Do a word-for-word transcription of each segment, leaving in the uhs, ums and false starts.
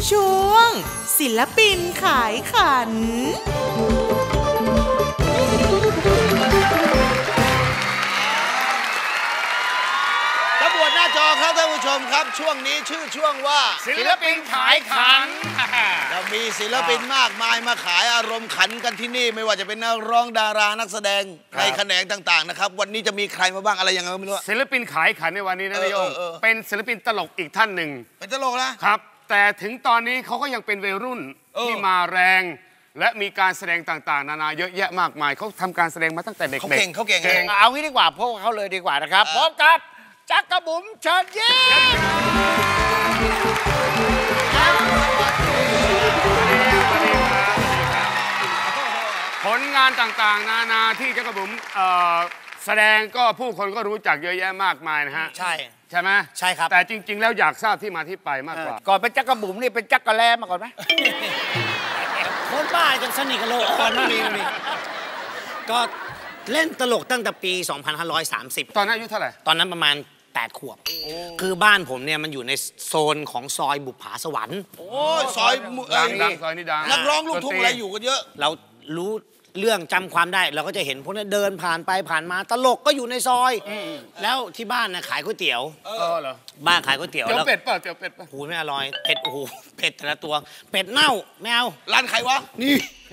ช่วงศิลปินขายขันหน้าจอครับท่านผู้ชมครับช่วงนี้ชื่อช่วงว่าศิลปินขายขันเรามีศิลปินมากมายมาขายอารมณ์ขันกันที่นี่ไม่ว่าจะเป็นนักร้องดารานักแสดงในแขนงต่างๆนะครับวันนี้จะมีใครมาบ้างอะไรยังไงไม่รู้ศิลปินขายขันในวันนี้นะพี่โยงเป็นศิลปินตลกอีกท่านหนึ่งเป็นตลกนะครับแต่ถึงตอนนี้เขาก็ยังเป็นวัยรุ่นที่มาแรงและมีการแสดงต่างๆนานาเยอะแยะมากมายเขาทำการแสดงมาตั้งแต่เด็กๆเขาเก่งเขาเก่งเอางี้ดีกว่าพวกเขาเลยดีกว่านะครับพบกับจักรบุ๋มเชิญยิ้มผลงานต่างๆนานาที่จักรบุ๋มแสดงก็ผู้คนก็รู้จักเยอะแยะมากมายนะฮะใช่ใช่ไหมใช่ครับแต่จริงๆแล้วอยากทราบที่มาที่ไปมากกว่าก่อนเป็นจักรบุ๋มนี่เป็นจักรแลมาก่อนไหมคนบ้าจังสนิทกันโลกอ่อนนั่นเองก็เล่นตลกตั้งแต่ปีสองพันห้าร้อยสามสิบตอนนั้นอายุเท่าไหร่ตอนนั้นประมาณแปดขวบคือบ้านผมเนี่ยมันอยู่ในโซนของซอยบุปผาสวรรค์โอ้ยซอยดังซอยนี้ดังนักร้องลูกทุ่งอะไรอยู่กันเยอะเรารู้เรื่องจำความได้เราก็จะเห็นพวกนี้เดินผ่านไปผ่านมาตลกก็อยู่ในซอยแล้วที่บ้านนะขายก๋วยเตี๋ยวเออเหรอบ้านขายก๋วยเตี๋ยวแล้วเป็ดป่ะเตี๋ยวเป็ดป่ะหูไม่อร่อยเป็ดโอ้โหเป็ดแต่ละตัวเป็ดเน่าไม่เอาร้านใครวะนี่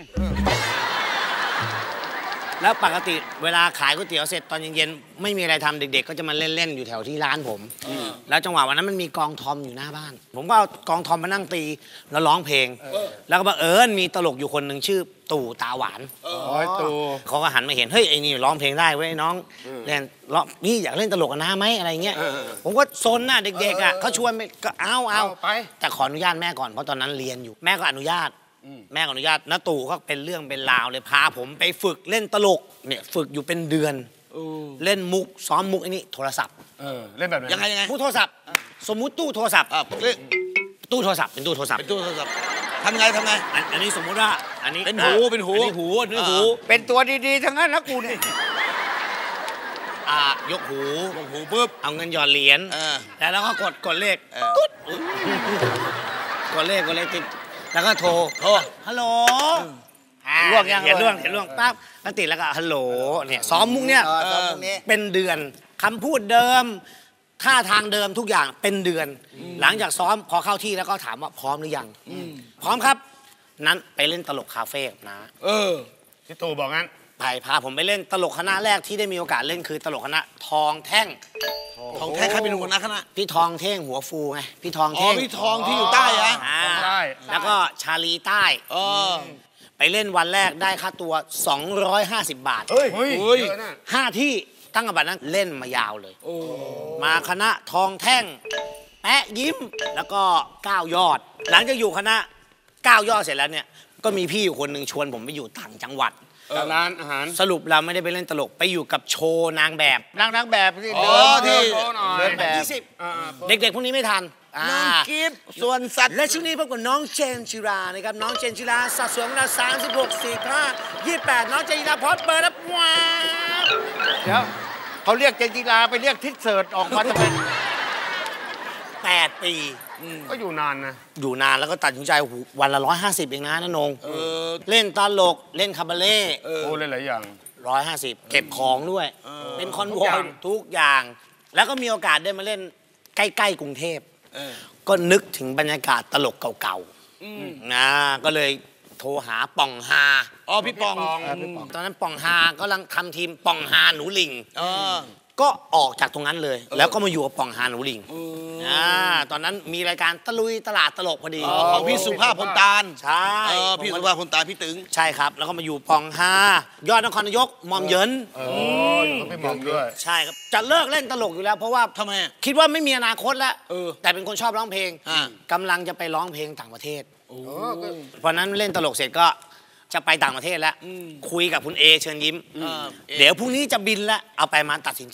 แล้วปกติเวลาขายก๋วยเตี๋ยวเสร็จตอนเย็นๆไม่มีอะไรทำเด็กๆก็จะมาเล่นๆอยู่แถวที่ร้านผมแล้วจังหวะวันนั้นมันมีกองทอมอยู่หน้าบ้านผมก็เอากองทอมมานั่งตีแล้วร้องเพลงแล้วก็บังเอิญมีตลกอยู่คนหนึ่งชื่อตู่ตาหวานโอ้ยตู่เขาก็หันมาเห็นเฮ้ยไอ้นี่ร้องเพลงได้เว้ยน้องเล่นร้องนี่อยากเล่นตลกกับน้าไหมอะไรเงี้ยผมก็ซนน่ะเด็กๆอ่ะเขาชวนก็เอาเอาไปแต่ขออนุญาตแม่ก่อนเพราะตอนนั้นเรียนอยู่แม่ก็อนุญาตแม่อนุญาตน้าตู่ก็เป็นเรื่องเป็นราวเลยพาผมไปฝึกเล่นตลกเนี่ยฝึกอยู่เป็นเดือนเล่นมุกซ้อมมุกไอ้นี่โทรศัพท์เออเล่นแบบไหนยังไงยังไงมุกโทรศัพท์สมมุติตู้โทรศัพท์ตู้โทรศัพท์เป็นตู้โทรศัพท์เป็นตู้โทรศัพท์ทำไงทำไงอันนี้สมมุติว่าอันนี้เป็นหูเป็นหูเป็นหูเป็นหูเป็นตัวดีๆทั้งนั้นนะกูเนี่ยอ่ายกหูยกหูปุ๊บเอาเงินหยอดเหรียญแล้วแล้วก็กดกดเลขตุ๊ดกดเลขกดเลขติดแล้วก็โทรโทรฮัลโหลล่วงยังเห็นล่วงเห็นล่วงปั๊บแล้วติดแล้วก็ฮัลโหลเนี่ยซ้อมมุกเนี่ยเป็นเดือนคำพูดเดิมท่าทางเดิมทุกอย่างเป็นเดือนหลังจากซ้อมพอเข้าที่แล้วก็ถามว่าพร้อมหรือยังพร้อมครับนั้นไปเล่นตลกคาเฟ่นะเออพี่ตู่บอกงั้นไปพาผมไปเล่นตลกคณะแรกที่ได้มีโอกาสเล่นคือตลกคณะทองแท่งทองแท่งใครเป็นหัวหน้าคณะพี่ทองเท่งหัวฟูไงพี่ทองเท่งอ๋อพี่ทองที่อยู่ใต้อะใต้แล้วก็ชาลีใต้เออไปเล่นวันแรกได้ค่าตัวสองร้อยห้าสิบบาทเฮ้ยห้าที่ตั้งแต่บัดนั้นเล่นมายาวเลยมาคณะทองแท่งแปะยิ้มแล้วก็ก้าวยอดหลังจากอยู่คณะก้าวยอดเสร็จแล้วเนี่ยก็มีพี่อยู่คนหนึ่งชวนผมไปอยู่ต่างจังหวัดร้านอาหารสรุปเราไม่ได้ไปเล่นตลกไปอยู่กับโชว์นางแบบนางนางแบบที่เดินที่เดินแบบยี่สิบเด็กๆพวกนี้ไม่ทันน้องกิฟต์ส่วนสัตว์และช่วงนี้พบกับน้องเจนจิรานะครับน้องเจนจิราสัดส่วนเราสามสิบหกสี่ห้ายี่แปดน้องเจนจิราพอดเปิดแล้วว้าวเดี๋ยวเขาเรียกเจนจิราไปเรียกทิศเสิร์ตออกมาทำไมแปดปีก็อยู่นานนะอยู่นานแล้วก็ตัดสินใจวันละร้อยห้าสิบเองนะน้านงเล่นตลกเล่นคาบาเล่โอ้เล่นหลายอย่างร้อยห้าสิบเก็บของด้วยเป็นคอนวอยทุกอย่างแล้วก็มีโอกาสได้มาเล่นใกล้ๆกรุงเทพก็นึกถึงบรรยากาศตลกเก่าๆนะก็เลยโทรหาป่องฮาอ๋อพี่ป่องตอนนั้นป่องฮากำลังทำทีมป่องฮาหนูลิงก็ออกจากตรงนั้นเลยแล้วก็มาอยู่กับป่องฮาหนูลิงตอนนั้นมีรายการตะลุยตลาดตลกพอดีของพี่สุภาพพลตาลใช่พี่สุภาพพลตาลพี่ตึงใช่ครับแล้วก็มาอยู่ป่องฮายอดนครนายกมอมเยินโอ้อยู่กับพี่มอมด้วยใช่ครับจะเลิกเล่นตลกอยู่แล้วเพราะว่าทำไมคิดว่าไม่มีอนาคตแล้วแต่เป็นคนชอบร้องเพลงกำลังจะไปร้องเพลงต่างประเทศเพราะนั้นเล่นตลกเสร็จก็จะไปต่างประเทศแล้วคุยกับคุณเอเชิญยิ้มเดี๋ยวพรุ่งนี้จะบินแล้วเอาไปมาตัดสินใจ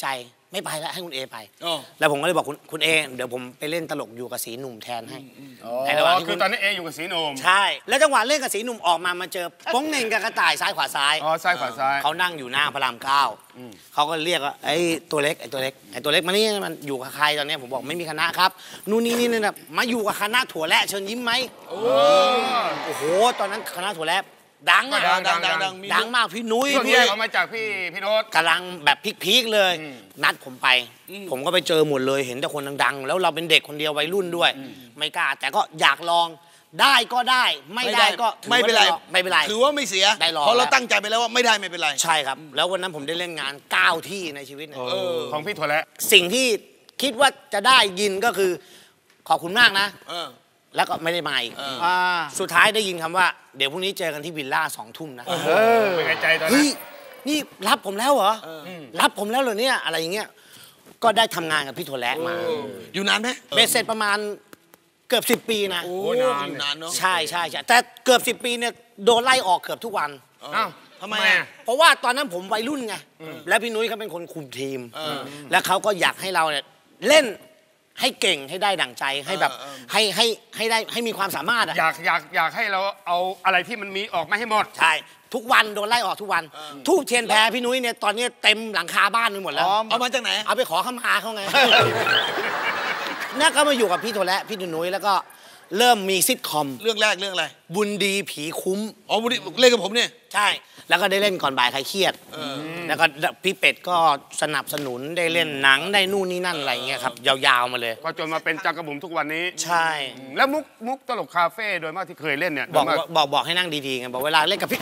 ไม่ไปแล้วให้คุณเอไปอ๋อแล้วผมก็เลยบอกคุณคุณเอเดี๋ยวผมไปเล่นตลกอยู่กับสีหนุ่มแทนให้อ๋ในระหว่างอที่คืคุอณตอนนี้เออยู่กับสีหนุ่มใช่ แล้วจังหวะเล่นกับสีหนุ่มออกมามาเจอโป้งเหน่งกับกระต่ายซ้ายขวาซ้ายอ๋อซ้ายขวาซ้ายเขานั่งอยู่หน้าพระรามเก้าเขาก็เรียกว่าไอ้ตัวเล็กไอ้ตัวเล็กไอ้ตัวเล็กมานี่มันอยู่กับใครตอนนี้ผมบอกไม่มีคณะครับนู่นนี่นี่นะมาอยู่กับคณะถั่วและเชิญยิ้มไหมโอ้โหตอนนั้นคณะถั่วและดังอะดังดังดังดังมีดังมากพี่นุ้ยช่วงพี่แยกออกมาจากพี่พี่โน้ตกำลังแบบพีคๆเลย นัดผมไป ผมก็ไปเจอหมดเลยเห็นแต่คนดังๆแล้วเราเป็นเด็กคนเดียววัยรุ่นด้วย ไม่กล้าแต่ก็อยากลองได้ก็ได้ไม่ได้ก็ถือไม่เป็นไรว่าไม่เป็นไรถือว่าไม่เสียได้ลองเพราะเราแล้วตั้งใจไปแล้วว่าไม่ได้ไม่เป็นไรใช่ครับ แล้ววันนั้นผมได้เล่นงานเก้าที่ในชีวิตเนี่ยของพี่ถั่วและสิ่งที่คิดว่าจะได้ยินก็คือขอบคุณมากนะเออแล้วก็ไม่ได้มาอีกอ่าสุดท้ายได้ยินคำว่าเดี๋ยวพรุ่งนี้เจอกันที่วิลล่าสองทุ่มนะเป็นไงใจตอนนั้เฮ้นยนี่รับผมแล้วเหรอรับผมแล้วเหรอเนี่ยอะไรอย่างเงี้ยก็ได้ทำงานกับพี่ถั่วและมาอยู่นานไหมเบสเสร็จประมาณเกือบสิบปีนะโอ้อยู่นานเนาะใช่ใช่ใช่แต่เกือบสิบปีเนี่ยโดนไล่ออกเกือบทุกวันอ้าวทำไมทำไมอะอะเพราะว่าตอนนั้นผมวัยรุ่นไงและพี่นุ้ยเขาเป็นคนคุมทีม แล้วเขาก็อยากให้เราเนี่ยเล่นให้เก่งให้ได้ดั่งใจให้แบบให้ให้ให้ได้ให้มีความสามารถอะอยากอยากอยากให้เราเอาอะไรที่มันมีออกมาให้หมดใช่ทุกวันโดนไล่ออกทุกวันทูบเทียนแพรพี่นุ้ยเนี่ยตอนนี้เต็มหลังคาบ้านไปหมดแล้วเอามาจากไหนเอาไปขอขมาเขาไง น่าก็มาอยู่กับพี่โทและพี่นุ้ยแล้วก็เริ่มมีซิทคอมเรื่องแรกเรื่องอะไรบุญดีผีคุ้มอ๋อวันนี้เล่นกับผมเนี่ยใช่ แล้วก็ได้เล่นก่อนบ่ายใครเครียดแล้วก็พี่เป็ดก็สนับสนุนได้เล่นหนังได้นู่นนี่นั่นอะไรเงี้ยครับยาวๆมาเลยก็จนมาเป็นจักรบุ๋มทุกวันนี้ใช่แล้วมุกมุกตลกคาเฟ่โดยมากที่เคยเล่นเนี่ยบอกโดยมากว่าบอกบอกให้นั่งดีๆไงบอกเวลาเล่นกับพี่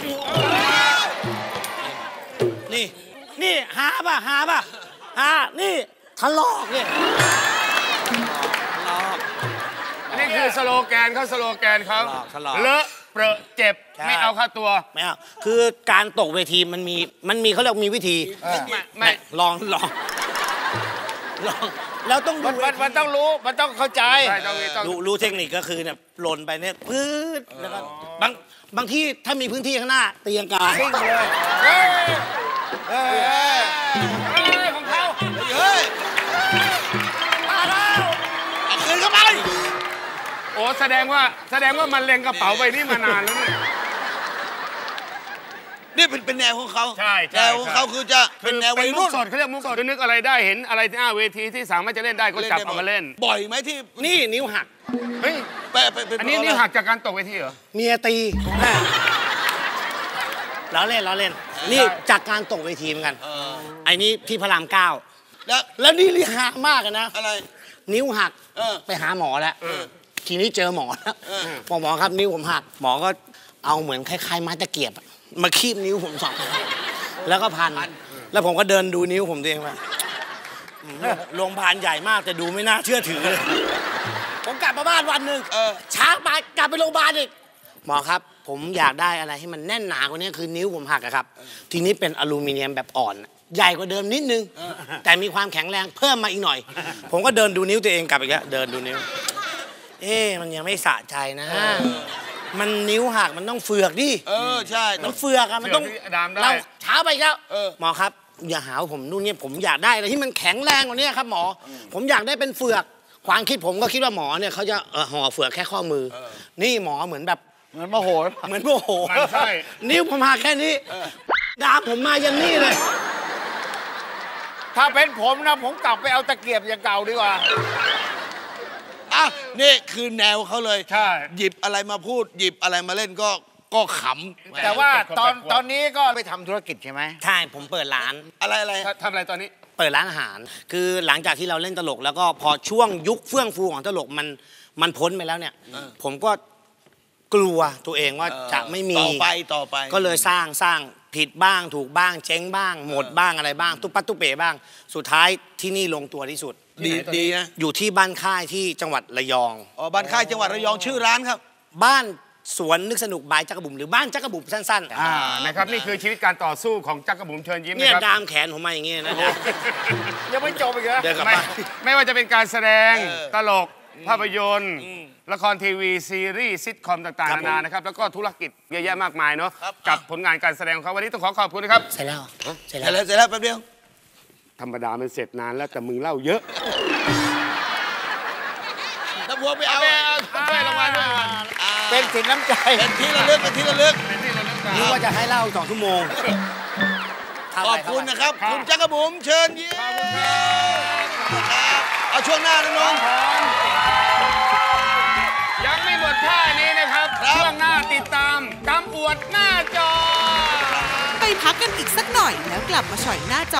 นี่ นี่หาป่ะหาป่ะหานี่ทะลอกเนี่ยทะลอกนี่คือสโลแกนเขาสโลแกนเขาทะเลาะทะเลาะเลอะเปรอะเจ็บใช่ไม่เอาค่าตัวไม่เอาคือการตกเวทีมันมีมันมีเขาเรียกมีวิธีไม่ไม่ลองลองลองแล้วต้องมัดูนมันมันต้องรู้ มันต้องเข้าใจใช่ต้องมีต้องรู้รู้เทคนิคก็คือเนี่ยหล่นไปเนี่ยปื๊ดแล้วก็บางบางที่ถ้ามีพื้นที่ข้างหน้าตีลังกาซิ่งเลยเฮ้ยเฮ้ยของเขาเฮ้ยเอาคืนเข้าไปโอ้แสดงว่าแสดงว่ามันเล็งกระเป๋าใบนี้มานานแล้วเนี่ยนี่เป็นเป็นแนวของเขาใช่ใช่แนวของเขาคือจะเป็นแนววัยมุรุ่กนสดเขาเรียกมุกสดคือนึกอะไรได้เห็นอะไรที่หน้าเวทีที่สามารถจะเล่นได้ก็จับเอามาเล่นบ่อยไหมที่นี่นิ้วหักเฮ้ยไปไปไปอันนี้นี่หักจากการตกเวทีเหรอเมียตีล้อเล่นล้อเล่น นี่จากการตกเวทีเหมือนกันไอ้นี่ที่พระรามเก้าแล้วแล้วนี่ลิหามากเลยนะอะไรนิ้วหักเออไปหาหมอแล้วทีนี้เจอหมอแล้วบอกหมอครับนิ้วผมหัก หมอก็เอาเหมือนคล้ายๆไม้ตะเกียบอะมาคีบนิ้วผมสองข้างแล้วก็พัน แล้วผมก็เดินดูนิ้วผมตัวเองว่าอืมโรงพยาบาลใหญ่มากแต่ดูไม่น่าเชื่อถือเลยผมกลับมาบ้านวันหนึ่งเออช้าไปกลับไปโรงพยาบาลอีกหมอครับ ผมอยากได้อะไรให้มันแน่นหนากว่านี้คือนิ้วผมหักอะครับ ทีนี้เป็นอลูมิเนียมแบบอ่อน ใหญ่กว่าเดิมนิดนึง แต่มีความแข็งแรงเพิ่มมาอีกหน่อย ผมก็เดินดูนิ้วตัวเองกลับอีกแล้วเดินดูนิ้ว เอ๊ะมันยังไม่สะใจนะ มันนิ้วหักมันต้องเฟือกดิเออใช่มันเฟือกอะมันต้องเฟือกที่ดามได้เราเช้าไปอีกแล้วเออหมอครับอย่าหาว่าผมนู่นเนี่ยผมอยากได้อะไรที่มันแข็งแรงกว่านี้ครับหมอ ผมอยากได้เป็นเฟือก ความคิดผมก็คิดว่าหมอเนี่ยเขาจะเอ่อห่อเฟือกแค่ข้อมือ นี่หมอเหมือนแบบเหมือนโมโหเหมือนโมโหมันไส้นิ้วผมหักแค่นี้ดามผมมายันนี่เลยถ้าเป็นผมนะ ผมกลับไปเอาตะเกียบอย่างเก่าดีกว่าอ่ะนี่คือแนวเขาเลยใช่หยิบอะไรมาพูด หยิบอะไรมาเล่นก็ก็ขำแต่ว่าตอนแปลกๆตอนนี้ก็ไปทำธุรกิจใช่ไหมใช่ผมเปิดร้านอะไรอะไรทำอะไรตอนนี้เปิดร้านอาหาร คือหลังจากที่เราเล่นตลกแล้วก็พอช่วงยุคเฟื่องฟูของตลกมันมันพ้นไปแล้วเนี่ย ผมก็กลัวตัวเองว่าจะไม่มีต่อไปต่อไปก็เลยสร้างสร้างผิดบ้างถูกบ้างเจ๊งบ้าง หมดบ้างอะไรบ้าง ตุ๊บปัตตุ๊เป๋บ้าง สุดท้ายที่นี่ลงตัวที่สุดดีดีนะอยู่ที่บ้านค่ายที่จังหวัดระยองอ๋อบ้านค่ายจังหวัดระยองชื่อร้านครับบ้านสวนนึกสนุกบายจักรบุ๋มหรือบ้านจักรบุ๋มสั้นๆอ่านะครับนี่คือชีวิตการต่อสู้ของจักรบุ๋มเชิญยิ้มเนี่ยนะครับดามแขนผมมาอย่างงี้นะยังไม่จบอีกเหรอเดินกลับไม่บ้านไม่ว่าจะเป็นการแสดงเออตลก ภาพยนตร์ ละครทีวีซีรีส์ซิทคอมต่างครับๆนานานะครับแล้วก็ธุรกิจเยอะแยะมากมายเนาะกับผลงานการแสดงของเขาวันนี้ต้องขอขอบคุณนะครับเสร็จแล้วเหรอเสร็จเสร็จแล้วแล้วเสร็จแล้วแป๊บเดียวธรรมดามันเสร็จนานแล้วแต่มึงเล่าเยอะถ้าพวกไปเอาช่วยรางวัลด้วยเป็นสินน้ำใจเป็นที่ระลึกเป็นที่ระลึกนึกว่าจะให้เล่าสองชั่วโมงขอบคุณนะครับ คุณจักรบุ๋มเชิญยิ้มครับเอาช่วงหน้านะน้องยังไม่หมดท่านี้นะครับครับช่วงหน้าติดตามกำอวดหน้าจอไปพักกันอีกสักหน่อยแล้วกลับมาฉ่อยหน้าจอ